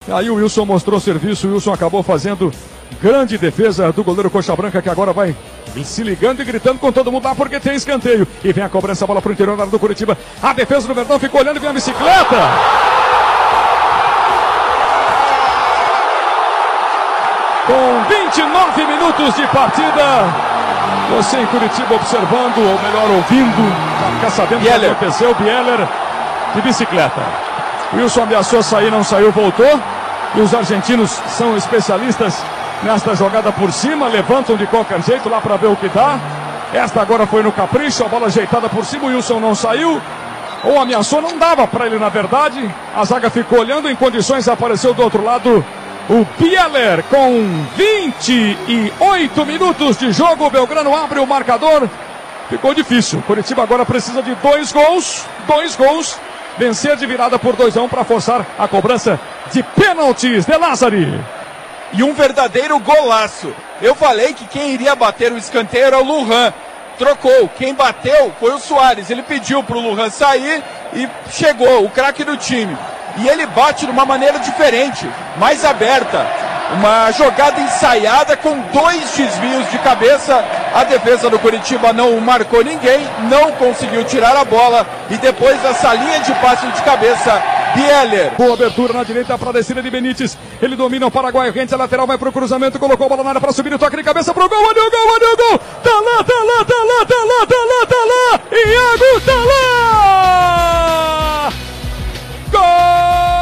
Aí o Wilson mostrou serviço, o Wilson acabou fazendo grande defesa do goleiro Coxa Branca, que agora vai se ligando e gritando com todo mundo lá porque tem escanteio. E vem a cobrança, a bola pro interior do Curitiba. A defesa do Verdão ficou olhando e vem a bicicleta. Com 29 minutos de partida, você em Curitiba observando, ou melhor ouvindo, para ficar sabendo o que aconteceu. Bieler de bicicleta. Wilson ameaçou sair, não saiu, voltou. E os argentinos são especialistas nesta jogada por cima, levantam de qualquer jeito lá para ver o que dá. Esta agora foi no capricho, a bola ajeitada por cima, o Wilson não saiu. Ou ameaçou, não dava para ele na verdade. A zaga ficou olhando, em condições apareceu do outro lado o Bieler com 28 minutos de jogo. O Belgrano abre o marcador. Ficou difícil. Curitiba agora precisa de dois gols. Vencer de virada por 2-1 para forçar a cobrança de pênaltis. De Lázari. E um verdadeiro golaço. Eu falei que quem iria bater o escanteio era o Lujan. Trocou. Quem bateu foi o Soares. Ele pediu para o Lujan sair e chegou, o craque do time. E ele bate de uma maneira diferente, mais aberta. Uma jogada ensaiada com 2 desvios de cabeça. A defesa do Curitiba não marcou ninguém, não conseguiu tirar a bola. E depois essa linha de passe de cabeça, Bieler. Boa abertura na direita para a descida de Benítez. Ele domina o Paraguai, rente a lateral, vai para o cruzamento, colocou a bola na área para subir o toque de cabeça para o gol. Olha o gol, olha o gol. Tá lá. Iago tá lá. Gol!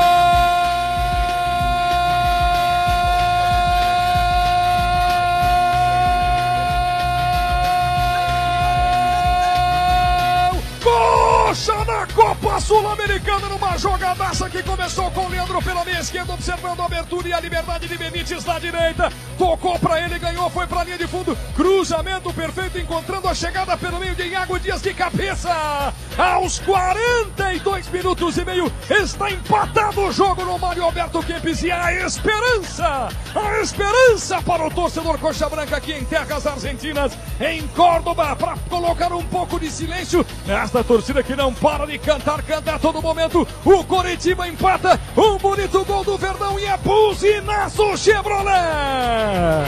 Na Copa Sul-Americana, numa jogadaça que começou com o Leandro pela meia esquerda, observando a abertura e a liberdade de Benítez na direita. Tocou para ele, ganhou, foi para a linha de fundo. Cruzamento perfeito, encontrando a chegada pelo meio de Iago Dias de cabeça. Aos 42 minutos e meio, está empatado o jogo no Mário Alberto Kempis. E a esperança para o torcedor Coxa Branca aqui em terras argentinas, em Córdoba, para colocar um pouco de silêncio nesta torcida que não para de cantar a todo momento. O Coritiba empata, um bonito gol do Verdão e é buzinaço Chevrolet.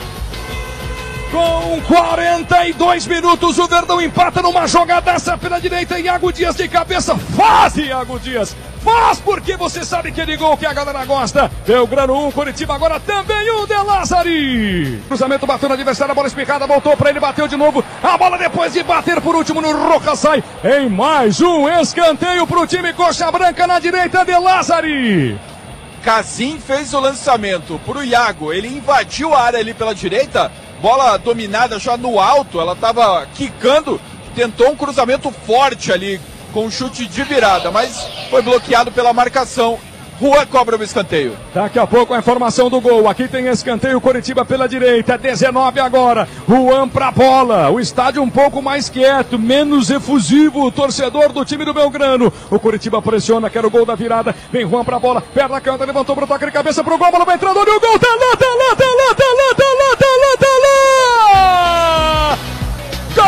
Com 42 minutos, o Verdão empata numa jogadaça pela direita. Iago Dias de cabeça. Faz, Iago Dias. Faz, porque você sabe que é de gol que a galera gosta. Belgrano 1, Curitiba agora também 1, De Lázari. Cruzamento bateu no adversário, a bola espicada, voltou para ele, bateu de novo. A bola depois de bater por último no Rojas sai em mais um escanteio para o time Coxa Branca na direita, De Lázari. Casim fez o lançamento para o Iago, ele invadiu a área ali pela direita. Bola dominada já no alto, ela estava quicando, tentou um cruzamento forte ali, com um chute de virada, mas foi bloqueado pela marcação. Juan cobra o escanteio. Daqui a pouco a informação do gol. Aqui tem escanteio, Curitiba pela direita, 19 agora. Juan pra bola. O estádio um pouco mais quieto, menos efusivo. O torcedor do time do Belgrano. O Curitiba pressiona, quer o gol da virada. Vem Juan pra bola, perna canta, levantou pro toque de cabeça pro gol. A bola vai entrando, olha o gol. Tá lá. Gol!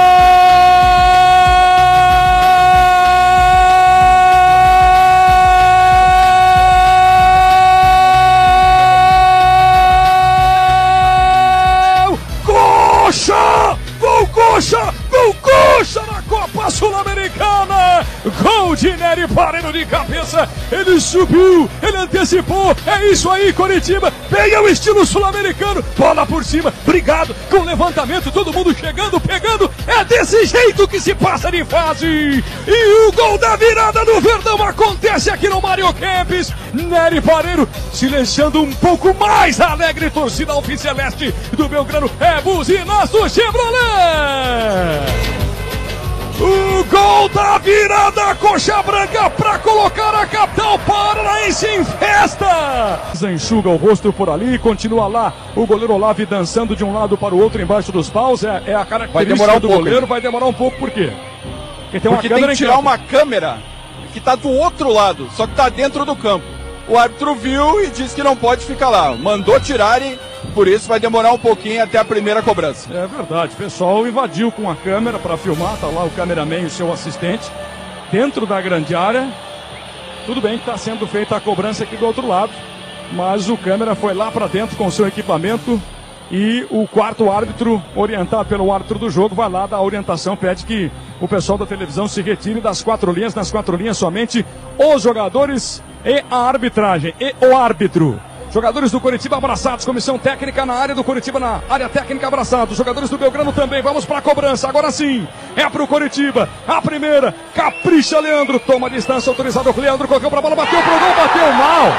Gol Coxa na Copa Sul-Americana. Gol de Nery Pareiro de cabeça. Ele subiu, ele antecipou. É isso aí, Curitiba. Bem ao estilo sul-americano. Bola por cima, brigado, com levantamento, todo mundo chegando, pegando. É desse jeito que se passa de fase. E o gol da virada do Verdão acontece aqui no Mário Kempis. Nery Pareiro silenciando um pouco mais a alegre torcida alviceleste do Belgrano. É buzinaço Chevrolet. O gol da virada Coxa Branca para colocar a capital paranaense em festa. Enxuga o rosto por ali, continua lá o goleiro Olave dançando de um lado para o outro embaixo dos paus. É a característica do goleiro. Vai demorar um pouco, por quê? Porque tem que tirar uma câmera que está do outro lado, só que está dentro do campo. O árbitro viu e disse que não pode ficar lá. Mandou tirarem. Por isso vai demorar um pouquinho até a primeira cobrança. É verdade, o pessoal invadiu com a câmera para filmar, tá lá o cameraman e o seu assistente, dentro da grande área. Tudo bem que está sendo feita a cobrança aqui do outro lado. mas o câmera foi lá para dentro com seu equipamento e o quarto árbitro, orientado pelo árbitro do jogo, vai lá dar a orientação, pede que o pessoal da televisão se retire das 4 linhas, nas 4 linhas somente os jogadores e a arbitragem, e o árbitro. Jogadores do Coritiba abraçados, comissão técnica na área do Coritiba, na área técnica abraçados, jogadores do Belgrano também, vamos para a cobrança, agora sim, é pro Coritiba, a primeira, capricha Leandro, toma a distância, autorizado o Leandro, correu pra bola, bateu pro gol, bateu mal.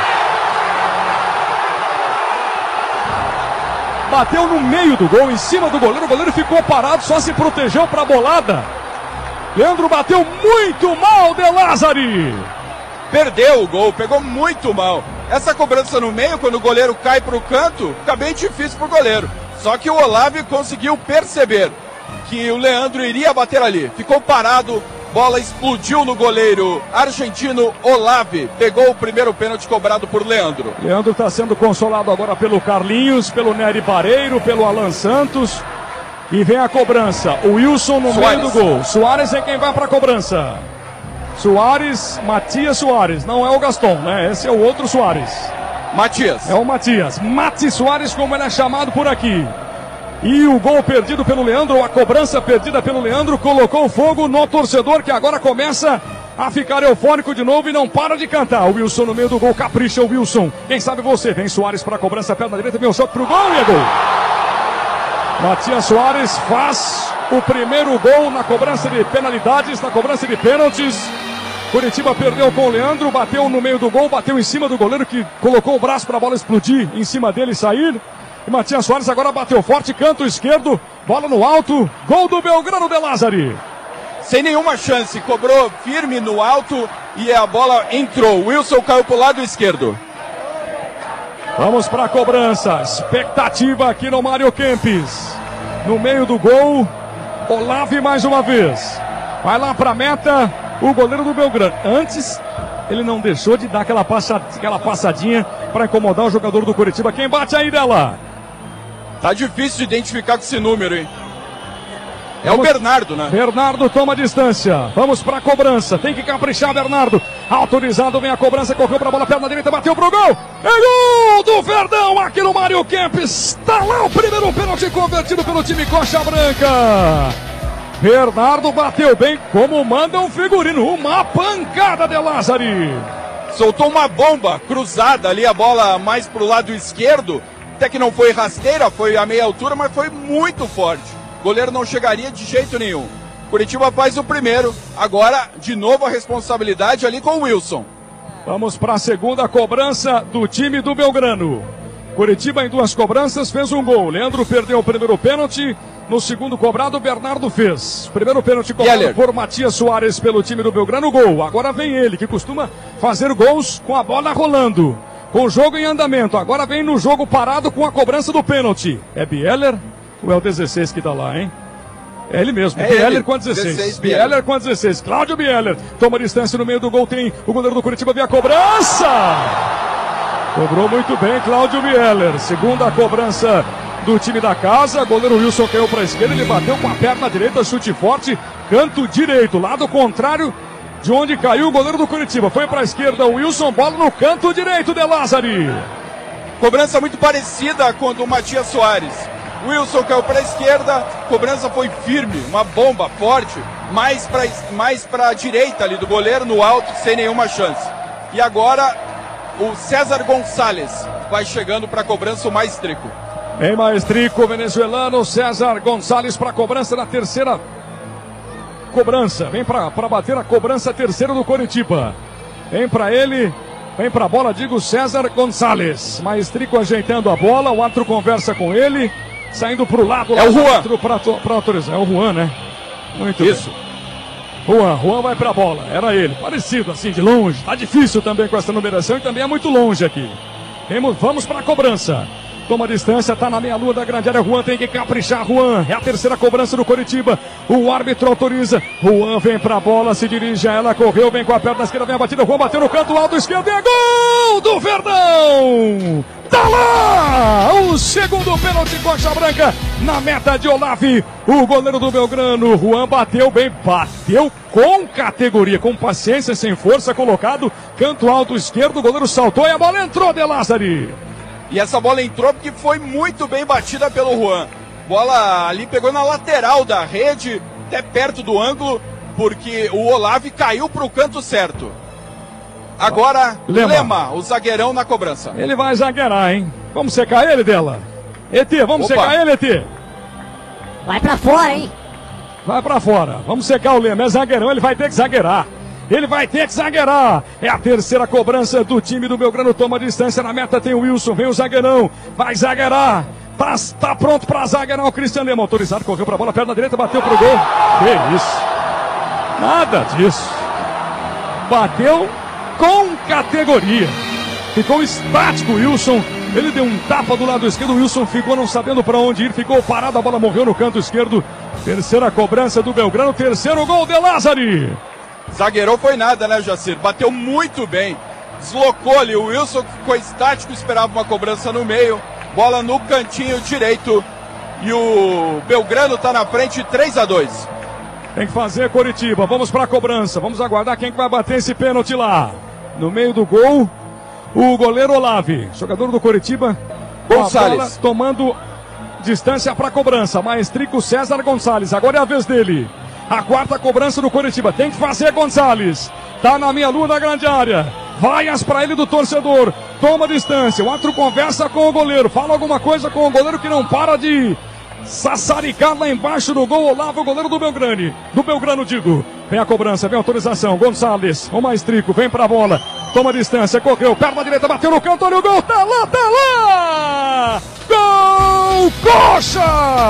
Bateu no meio do gol, em cima do goleiro, o goleiro ficou parado, só se protegeu para a bolada. Leandro bateu muito mal, De Lázari. Perdeu o gol, pegou muito mal. Essa cobrança no meio, quando o goleiro cai para o canto, fica bem difícil para o goleiro. Só que o Olave conseguiu perceber que o Leandro iria bater ali. Ficou parado, bola explodiu no goleiro argentino Olave. Pegou o primeiro pênalti cobrado por Leandro. Leandro está sendo consolado agora pelo Carlinhos, pelo Nery Pareiro, pelo Alan Santos. E vem a cobrança. O Wilson no meio do gol. Soares é quem vai para a cobrança. Soares, Matias Soares. Não é o Gaston, né? Esse é o outro Soares. Matias. É o Matias. Mati Soares, como ele é chamado por aqui. E o gol perdido pelo Leandro, a cobrança perdida pelo Leandro, colocou fogo no torcedor que agora começa a ficar eufórico de novo e não para de cantar. O Wilson no meio do gol, capricha o Wilson. Quem sabe você, vem Soares para a cobrança, perna direita, vem o shot pro gol e é gol. Matias Soares faz o primeiro gol na cobrança de penalidades, na cobrança de pênaltis. Coritiba perdeu com o Leandro, bateu no meio do gol, bateu em cima do goleiro que colocou o braço para a bola explodir em cima dele e sair. E Matias Soares agora bateu forte, canto esquerdo, bola no alto, gol do Belgrano, De Lázari. Sem nenhuma chance, cobrou firme no alto e a bola entrou. Wilson caiu para o lado esquerdo. Vamos para a cobrança, expectativa aqui no Mário Kempis. No meio do gol, Olave mais uma vez. Vai lá para a meta, o goleiro do Belgrano. Antes, ele não deixou de dar aquela passadinha para incomodar o jogador do Coritiba. Quem bate aí dela? Tá difícil de identificar com esse número, hein? É o Bernardo, né? Bernardo toma distância. Vamos para a cobrança. Tem que caprichar, Bernardo. Autorizado, vem a cobrança. Correu para a bola, perna direita, bateu pro gol. É gol do Verdão aqui no Mário Kempis. Está lá o primeiro pênalti convertido pelo time Coxa Branca. Bernardo bateu bem, como manda um figurino. Uma pancada, De Lázari. Soltou uma bomba cruzada ali, a bola mais pro lado esquerdo. Até que não foi rasteira, foi a meia altura, mas foi muito forte. O goleiro não chegaria de jeito nenhum. Coritiba faz o primeiro, agora de novo a responsabilidade ali com o Wilson. Vamos para a segunda cobrança do time do Belgrano. Coritiba em 2 cobranças fez um gol. Leandro perdeu o primeiro pênalti. No segundo cobrado, Bernardo fez. Primeiro pênalti cobrado por Matias Soares pelo time do Belgrano, gol. Agora vem ele, que costuma fazer gols com a bola rolando. Com o jogo em andamento. Agora vem no jogo parado com a cobrança do pênalti. É Bieler ou é o 16 que tá lá, hein? É ele mesmo. Bieler com a 16. Bieler com a 16. Cláudio Bieler. Toma distância no meio do gol. Tem o goleiro do Coritiba via cobrança. Cobrou muito bem Cláudio Bieler. Segunda cobrança do time da casa, goleiro Wilson caiu para a esquerda, ele bateu com a perna direita, chute forte, canto direito, lado contrário de onde caiu o goleiro do Coritiba. Foi para a esquerda o Wilson, bola no canto direito, De Lázari. Cobrança muito parecida com a do Matias Soares. Wilson caiu para a esquerda, cobrança foi firme, uma bomba forte, mais para a direita ali do goleiro, no alto, sem nenhuma chance. E agora o César Gonçalves vai chegando para a cobrança, o maestrico. Vem maestrico venezuelano, César Gonçalves para a cobrança na terceira cobrança. Vem para bater a cobrança terceira do Coritiba. Vem para ele, vem para a bola, digo César Gonçalves. Maestrico ajeitando a bola, o árbitro conversa com ele, saindo para o lado. É o Juan. Para autorizar, é o Juan, né? Muito isso. Bem. Juan vai para a bola, era ele. Parecido assim, de longe. Tá difícil também com essa numeração e também é muito longe aqui. Vamos para a cobrança. Toma distância, tá na meia-lua da grande área. Juan tem que caprichar. Juan é a terceira cobrança do Coritiba. O árbitro autoriza. Juan vem pra bola, se dirige a ela, correu, vem com a perna esquerda, vem a batida. Juan bateu no canto alto esquerdo e é gol do Verdão! Tá lá! O segundo pênalti, coxa branca, na meta de Olave. O goleiro do Belgrano, Juan, bateu bem, bateu com categoria, com paciência, sem força, colocado, canto alto esquerdo, o goleiro saltou e a bola entrou, De Lázari. E essa bola entrou porque foi muito bem batida pelo Juan. Bola ali pegou na lateral da rede, até perto do ângulo, porque o Olave caiu para o canto certo. Agora, Lema, o zagueirão na cobrança. Ele vai zagueirar, hein? Vamos secar ele, Dela. ET, vamos secar ele, ET. Vai pra fora, hein? Vai pra fora. Vamos secar o Lema. É zagueirão, ele vai ter que zagueirar. Ele vai ter que zagueirar. É a terceira cobrança do time do Belgrano. Toma distância na meta. Tem o Wilson. Vem o zagueirão. Vai zagueirar. Tá pronto pra zagueirar o Cristiano Lema. Autorizado. Correu pra bola. Perna direita. Bateu pro gol. Que isso. Nada disso. Bateu com categoria. Ficou estático o Wilson. Ele deu um tapa do lado esquerdo. O Wilson ficou não sabendo para onde ir. Ficou parado. A bola morreu no canto esquerdo. Terceira cobrança do Belgrano. Terceiro gol de Lázari. Zagueirou foi nada, né, Jacir? Bateu muito bem. Deslocou ali. O Wilson ficou estático. Esperava uma cobrança no meio. Bola no cantinho direito. E o Belgrano está na frente, 3-2. Tem que fazer Coritiba. Vamos para a cobrança. Vamos aguardar quem que vai bater esse pênalti lá. No meio do gol, o goleiro Olave. Jogador do Coritiba. Gonçalves. Tomando distância para a cobrança. Maestrico César Gonçalves. Agora é a vez dele. A quarta cobrança do Coritiba. Tem que fazer Gonçalves. Tá na minha lua da grande área. Vaias para ele do torcedor. Toma distância. O outro conversa com o goleiro. Fala alguma coisa com o goleiro que não para de sassaricar lá embaixo do gol. Olavo, o goleiro do Belgrano. Do Belgrano, digo. Vem a cobrança, vem a autorização. Gonçalves, o Maestrico, vem pra bola. Toma distância, correu, perna direita, bateu no canto, olha o gol, tá lá, tá lá! Gol, coxa!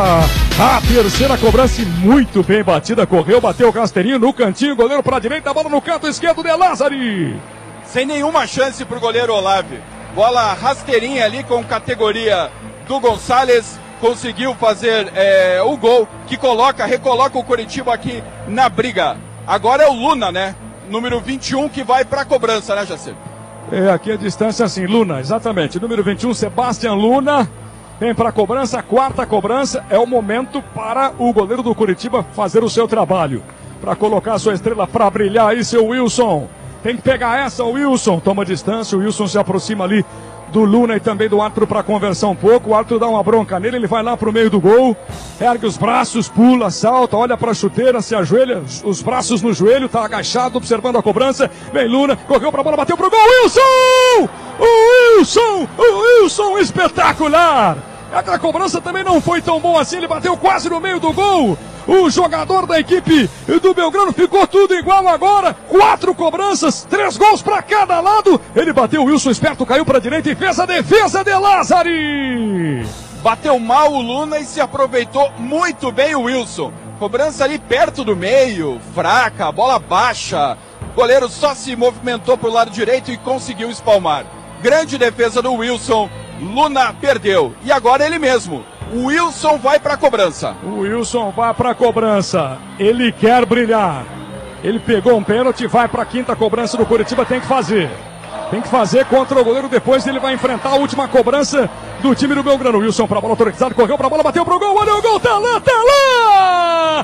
A terceira cobrança muito bem batida, correu, bateu o rasteirinho no cantinho, goleiro pra direita, a bola no canto esquerdo de Lázari. Sem nenhuma chance pro goleiro Olave. Bola rasteirinha ali com categoria do Gonçalves. Conseguiu fazer o gol que recoloca o Coritiba aqui na briga. Agora é o Luna, né? Número 21 que vai para a cobrança, né, Jacir? Aqui a distância assim, Luna, exatamente. Número 21, Sebastião Luna. Vem para a cobrança, a quarta cobrança. É o momento para o goleiro do Coritiba fazer o seu trabalho. Para colocar a sua estrela para brilhar aí, seu Wilson. Tem que pegar essa, o Wilson. Toma distância, o Wilson se aproxima ali do Luna e também do árbitro para conversar um pouco. O árbitro dá uma bronca nele, ele vai lá pro meio do gol, ergue os braços, pula, salta, olha pra chuteira, se ajoelha, os braços no joelho, tá agachado, observando a cobrança. Vem Luna, correu pra bola, bateu pro gol, Wilson! O Wilson! O Wilson espetacular! A cobrança também não foi tão boa assim, ele bateu quase no meio do gol. O jogador da equipe do Belgrano ficou tudo igual agora. 4 cobranças, 3 gols para cada lado. Ele bateu, o Wilson esperto, caiu para a direita e fez a defesa de Lázari. Bateu mal o Luna e se aproveitou muito bem o Wilson. Cobrança ali perto do meio, fraca, bola baixa. O goleiro só se movimentou para o lado direito e conseguiu espalmar. Grande defesa do Wilson. Luna perdeu. E agora ele mesmo. O Wilson vai para a cobrança. O Wilson vai para a cobrança. Ele quer brilhar. Ele pegou um pênalti, vai para a quinta cobrança do Coritiba. Tem que fazer. Tem que fazer contra o goleiro. Depois ele vai enfrentar a última cobrança do time do Belgrano. O Wilson para a bola autorizada, correu para a bola, bateu pro gol. Olha o gol, tá lá, tá lá!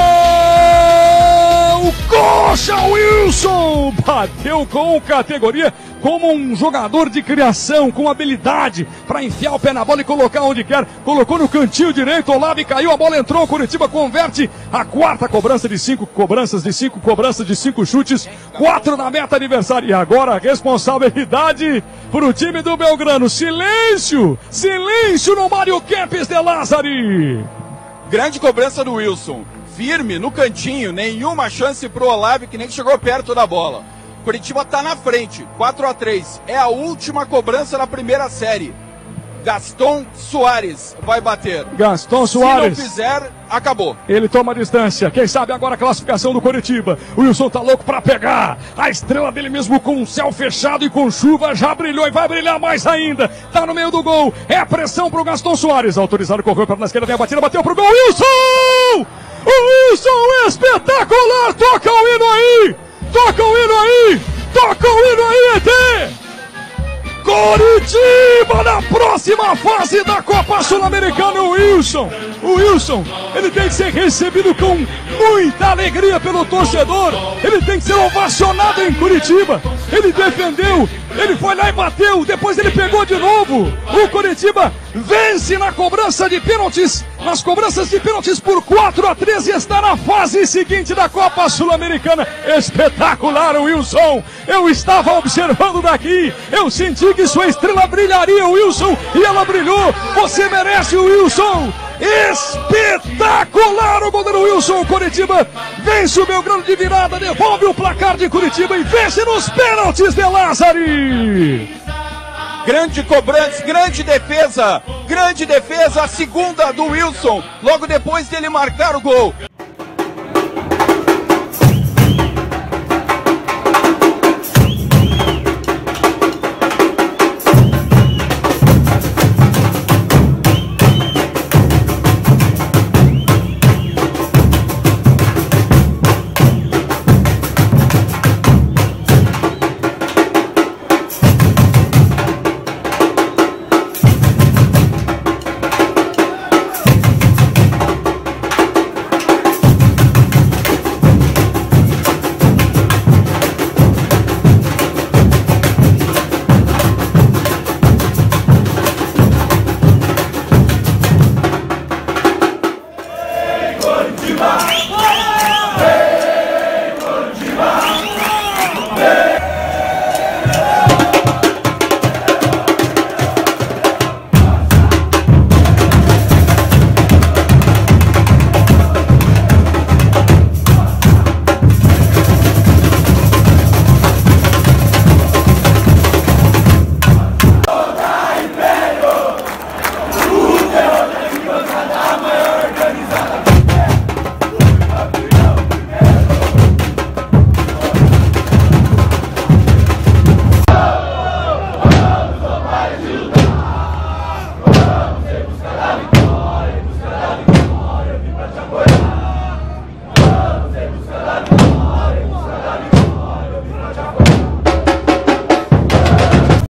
Gol! Coxa Wilson! Bateu com categoria, como um jogador de criação, com habilidade para enfiar o pé na bola e colocar onde quer. Colocou no cantinho direito, Olavo caiu, a bola entrou, Coritiba converte a quarta cobrança de 5 cobranças, de 5 cobranças, de 5 chutes, 4 na meta adversária. E agora a responsabilidade para o time do Belgrano. Silêncio! Silêncio no Mário Kempes de Lázari! Grande cobrança do Wilson. Firme no cantinho, nenhuma chance pro Olave, que nem chegou perto da bola. Coritiba tá na frente, 4-3. É a última cobrança da primeira série. Gaston Soares vai bater. Gaston Soares. Se não fizer, acabou. Ele toma distância. Quem sabe agora a classificação do Coritiba. O Wilson tá louco pra pegar. A estrela dele mesmo com o céu fechado e com chuva já brilhou e vai brilhar mais ainda. Tá no meio do gol. É a pressão pro Gaston Soares. Autorizado, correu para na esquerda, vem a batida, bateu pro gol. Wilson! O Wilson espetacular. Toca o hino aí. Toca o hino aí. Toca o hino aí, ET. Coritiba na próxima fase da Copa Sul-Americana. O Wilson, ele tem que ser recebido com muita alegria pelo torcedor. Ele tem que ser ovacionado em Curitiba. Ele defendeu, ele foi lá e bateu, depois ele pegou de novo. O Coritiba vence na cobrança de pênaltis, nas cobranças de pênaltis por 4-3 e está na fase seguinte da Copa Sul-Americana. Espetacular o Wilson. Eu estava observando daqui, eu senti que sua estrela brilharia, Wilson, e ela brilhou. Você merece, Wilson. Espetacular o goleiro Wilson. Coritiba vence o Belgrano de virada, devolve o placar de Curitiba e vence nos pênaltis de Lázari. Grande cobrança, grande defesa, a segunda do Wilson, logo depois dele marcar o gol.